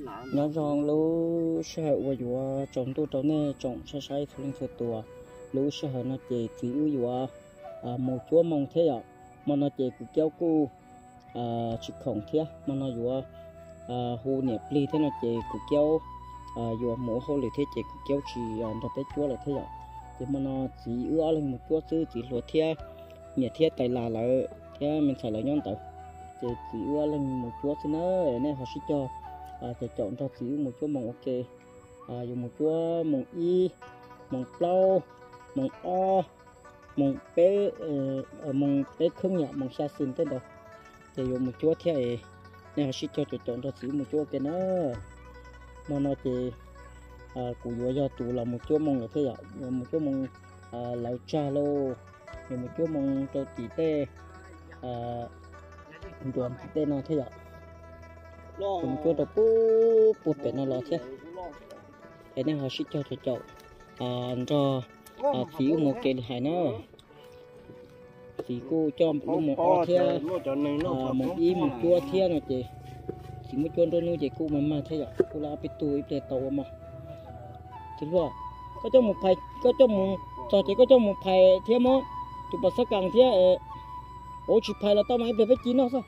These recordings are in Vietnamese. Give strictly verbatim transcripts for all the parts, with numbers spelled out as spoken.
nhớ rằng lú sẽ ở vừa trồng tu trồng nè trồng sai sai thu lên thu tua lú sẽ ở nó chỉ chỉ ở vừa một chỗ mong thế ạ mà nó chỉ cứ kéo cu chỉ khổng thế mà nó vừa hồ nẹp ly thế nó chỉ cứ kéo vừa mỗi hồ lì thế chỉ cứ kéo chỉ nó bé chúa là thế ạ thì mà nó chỉ ở lên một chỗ chứ chỉ lúa thế nhẹ thế tay là là thế mình xài lại nhon tới chỉ chỉ ở lên một chỗ chứ nó này họ sẽ cho à thì chọn cho chỉ một chỗ mong ok à dùng một chỗ mong y mong plau mong o mong bé ờ mong bé không nhẹ mong xa xin tới đâu thì dùng một chỗ thế này này họ sẽ cho chọn cho chỉ một chỗ cái nó mà nó chỉ à cụ vừa cho tụ là một chỗ mong là thế ạ một chỗ mong à lão cha lô một chỗ mong cho tỷ tê à đoàn tỷ tê nó thế ạ cũng cho được bố bố bé nó lo thế thế nên họ sẽ cho cho chậu à cho à thiếu một cái hải nó thì cô cho một một o thế à một ý một chua thế này chị chỉ một chua đôi nuôi chị cô mà mà thế ạ cô là bị tuổi để tàu mà thế rồi có cho một phải có cho một cho chị có cho một phải thế mà tụi bà sắc càng thế ổ chỉ phải là tao máy về với chín nó sao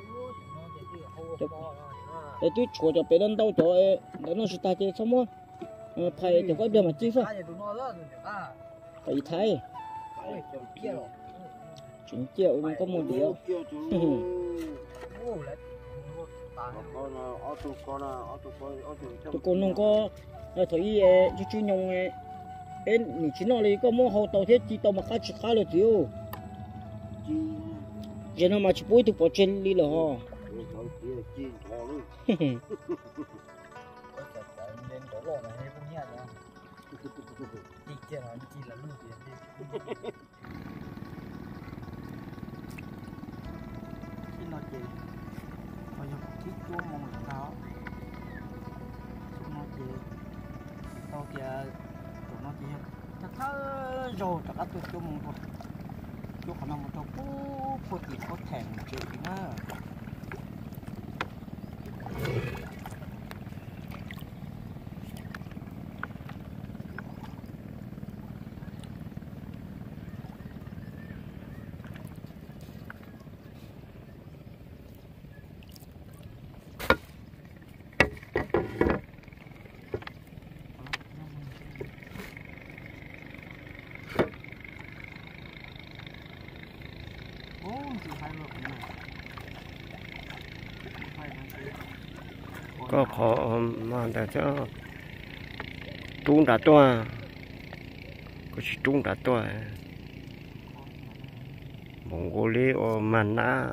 để tôi chùa cho bé lên đâu cho để nó sẽ ta chơi xong rồi phải cho cái điều mà chi sao phải thay chín triệu nhưng có một điều tụi con không có thấy chú chú nhung bên mình chỉ nói là có mua hậu tàu thế chỉ tàu mà khá chỉ khá là thiếu giờ nó mà chỉ bôi tụi bỏ trên đi là ho rồi tất cả tụi chúng một chỗ khả năng một chỗ phút phút thì có thèm chuyện nữa có khó mà để cho trung đã toa có chỉ trung đã toa mong cô lý ở mana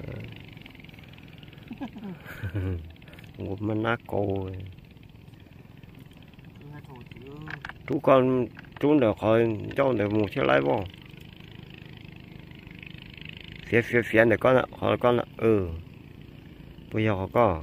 một mana cô chú con chú được khỏi cho được một chiếc lái vô phía phía phía này con ạ họ con ạ ừ bây giờ họ có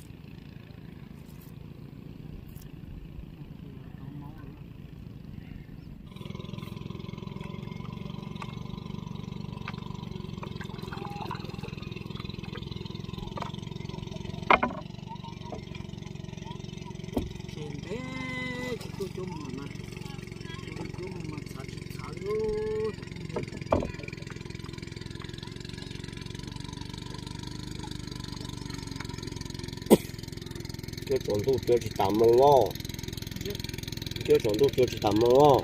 cái chuẩn tu tiêu chỉ tạm mông ngô cái chuẩn tu tiêu chỉ tạm mông ngô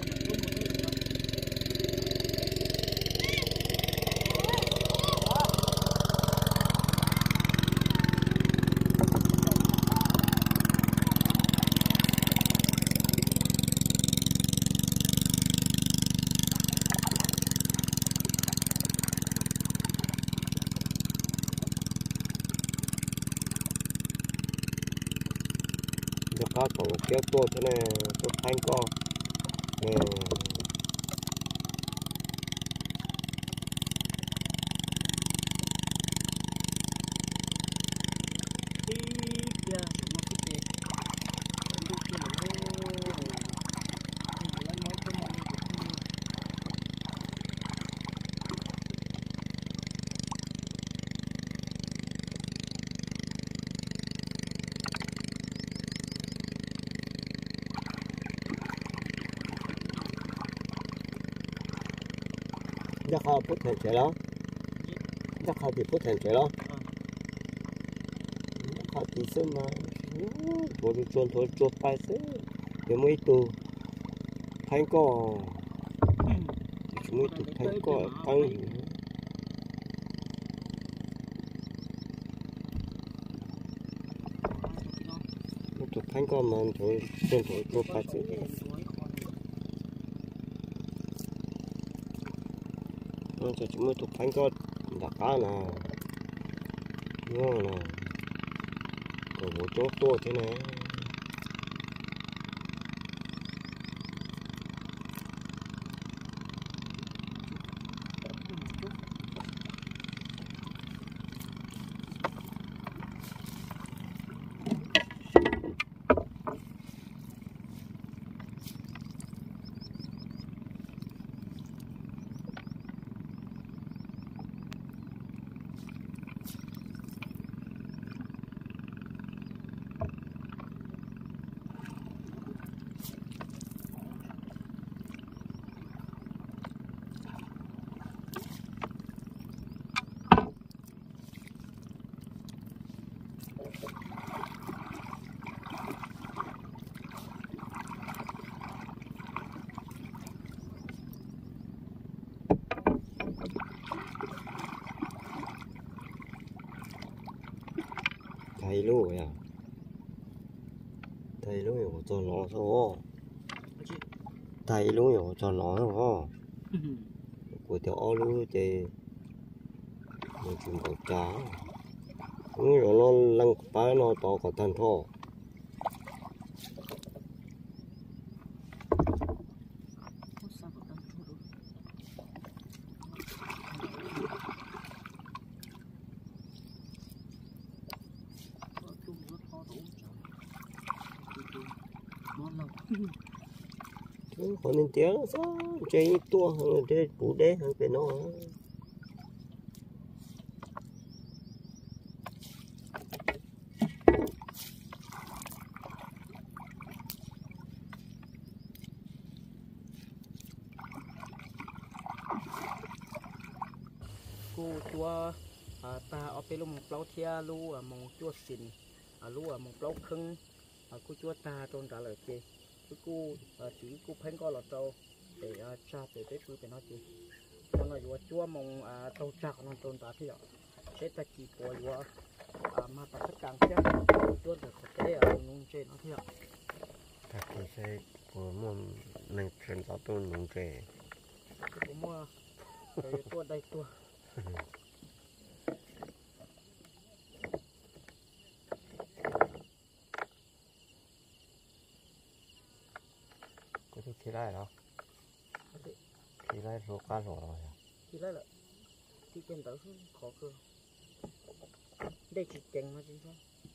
có cổ kéo tua thế này tôi thanh co nè chắc họ phút thành chuyện đó chắc họ thì phút thành chuyện đó họ thì xem mà bố đi chôn thôi chôn phải thế để mấy tù thành có chúng mấy tù thành có tăng tụ thành có mà thôi chôn thôi chôn phải thế nó cho chúng mấy tụ thành có đặc cá nè ngon nè còn một chỗ to thế này thầy luôn à thầy luôn rồi cho nó thôi thầy luôn rồi cho nó thôi của tiểu ô luôn thì mình chừng có cá rồi nó lăn phải nó to có thân thôi còn nên tiếng sao chơi tua hơn chơi bù đế hơn cái nó cô chua ta ở bên lông plau thia lu à mong chua xìn à lu à mong plau khưng à cô chua ta trôn trả lời chị cô chỉ cô phanh co lọt trâu để cha để tới cứ phải nói chị con nói vừa chua mong trâu chạc nó trôn trả thì sẽ ta chỉ có vừa mà ta tất cả các chua được cái nung trên nó thì ạ thật thì sẽ của môn mình chuyển vào tôi nung trẻ của mua cái tua đây tua thì lại đó thì lại số cá số rồi thì lại là thì trên đó khó cơ đây chỉ chừng mà chính xác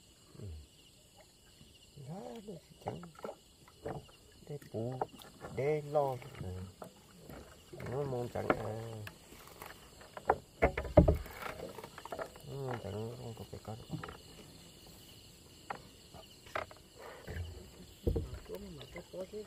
đó đây chỉ chừng đây bù đây lo nó mong chẳng à nó chẳng không có cái con mà cái có chứ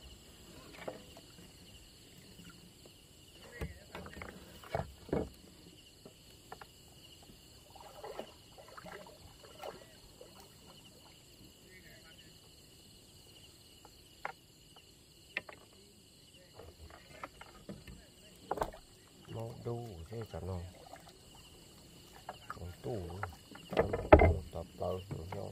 mau đu thế chẳng nào còn tủ tập tờ nó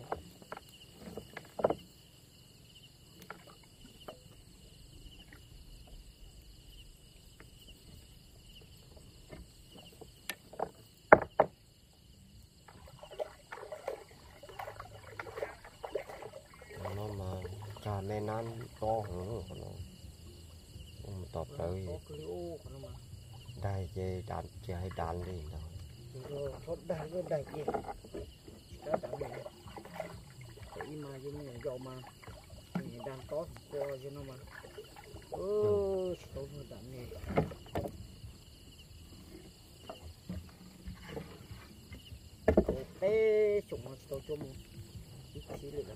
nó mà trà men ăn to hơn nó không tập tới đây về đàn chơi đàn đi rồi thoát đàn cái đàn gì đó đàn này cái mà giống như dầu mà đàn có qua cho nó mà ơ số đàn này cái chúng nó tôi cho mình ít xí nữa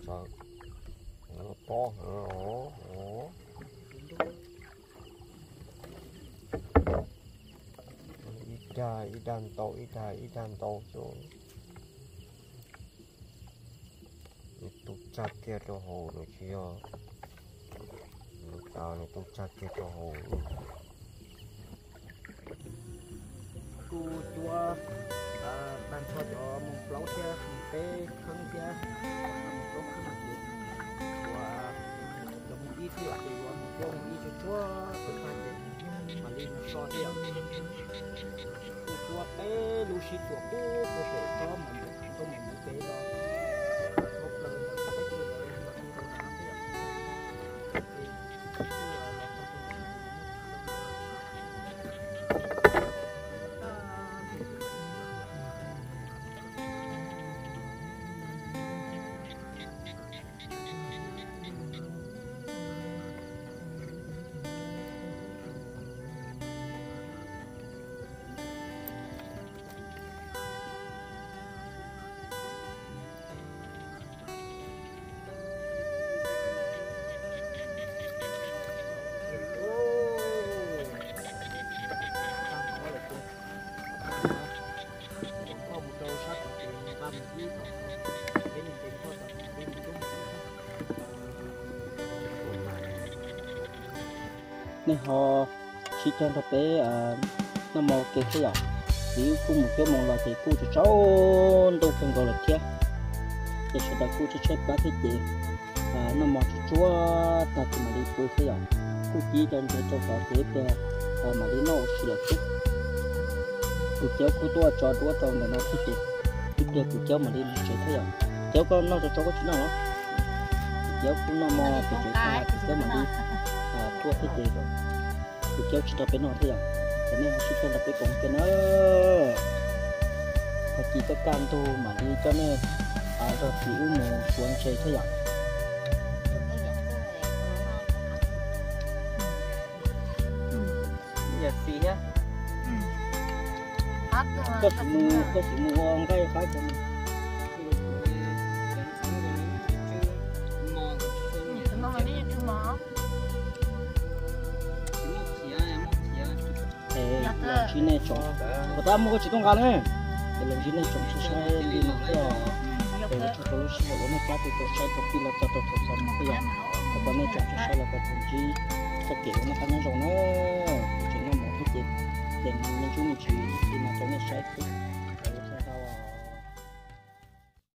sợ nó to nó ít ra ít đàn to ít ra ít đàn to xuống ít tụt chặt tiệt cho hồ rồi kia lúc nào nó tụt chặt tiệt cho hồ cô chúa đang cho cho một lấu xe một tê khăn xe một lấu khăn mặt gì và đồng ý thì lại thì một lấu ý cho chúa tự phát triển mà đi một so theo cô chúa tê lưu sĩ của cô có thể cho mình có mình một tê đó một lần là cái cái này là không có làm thế nên họ chỉ cho nó bé nó mò cái cái gì nếu cũng một cái mong là thì cô cho cháu đâu cần gọi là kia để cho ta cô cho chơi ba cái gì nó mò cho chúa ta thì mà đi cô cái gì cô chỉ cho cho cho cả cái bé mà đi nấu xí là chứ cô cháu cô tua cho tua trong để nó thích gì thích gì cô cháu mà đi chơi thế gì cháu con nó cho cháu có chuyện nào đó cháu cũng nó mò cái chuyện này cháu mà đi tua thế gì rồi cô cháu chỉ cho bé nó thế gì thế nên họ chỉ cho là bé cũng cái nó họ chỉ có cam tu mà đi cho nên à rồi chỉ uống một cuốn chơi thế gì giờ gì nhá có chỉ mua có chỉ mua ông cái phải không chỉ này chọn, người ta mua cái chỉ trong gan này, để làm chỉ này chọn cho sai đi một cái, để cho tôi lúc sau nó cắt thì tôi sai tôi là cho tôi thổi xong cái gì, còn này chọn cho sai là cái thùng chỉ, cái kiểu nó ăn nó rồi nó